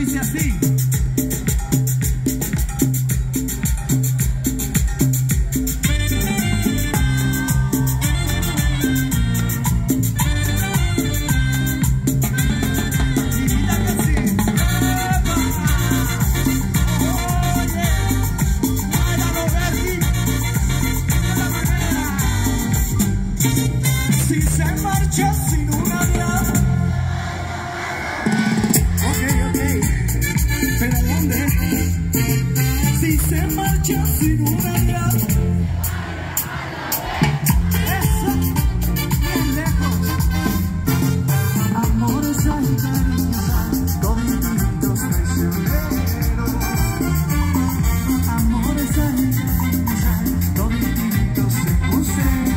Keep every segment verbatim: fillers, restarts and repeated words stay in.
dice así. Si se marcha sin un adiós. Ok, ok. ¿Pero a dónde? Si se marcha sin un adiós. Eso, bien lejos. Amores hay, cariños hay, toditos traicioneros. Amores hay, cariños hay, toditos embusteros.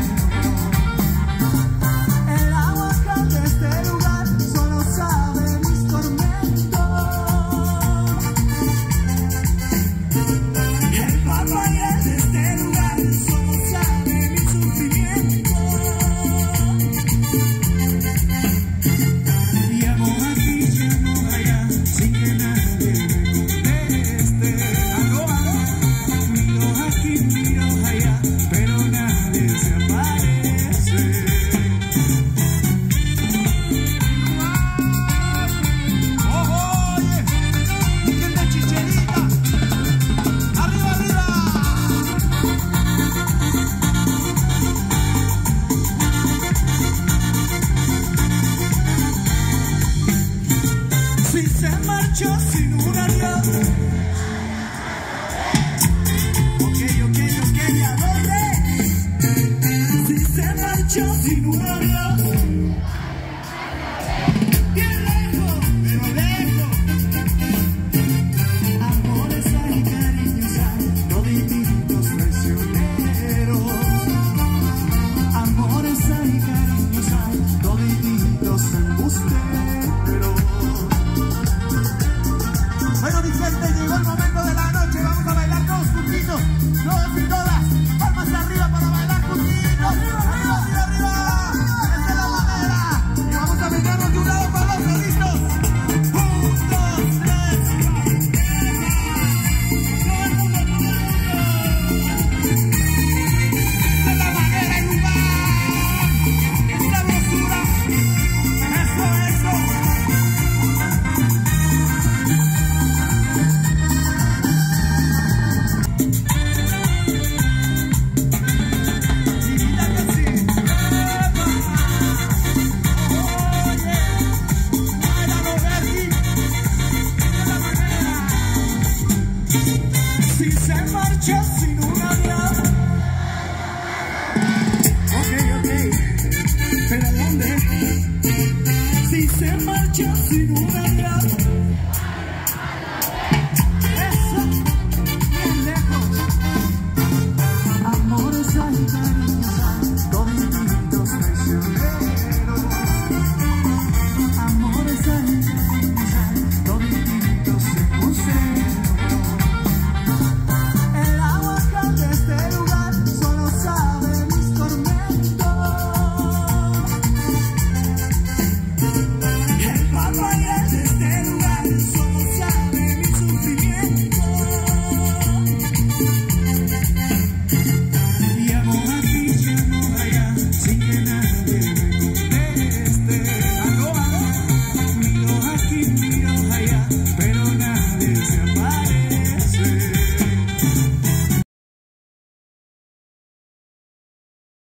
Si se marchó sin un adiós. Ok, ok, ok, ¿a dónde? Si se marchó sin un adiós. Bien lejos, pero lejos. Amores hay, cariños hay, toditos traicioneros. Amores hay, cariños hay, toditos embusteros. Bueno, mi gente, llegó el momento de la noche. Vamos a bailar todos juntitos. Todos y todas. Palmas arriba para bailar juntitos. ¡Arriba, arriba, arriba, arriba! Esta es la manera. Y vamos a brindarnos de un lado para otro. ¿Listos? Un, dos, tres. Todo el mundo, todo el mundo. Esta es la manera, el lugar. Esta hermosura. Eso, eso. Si se marcha sin un adiós. Ok, ok. ¿Pero a dónde? Si se marcha sin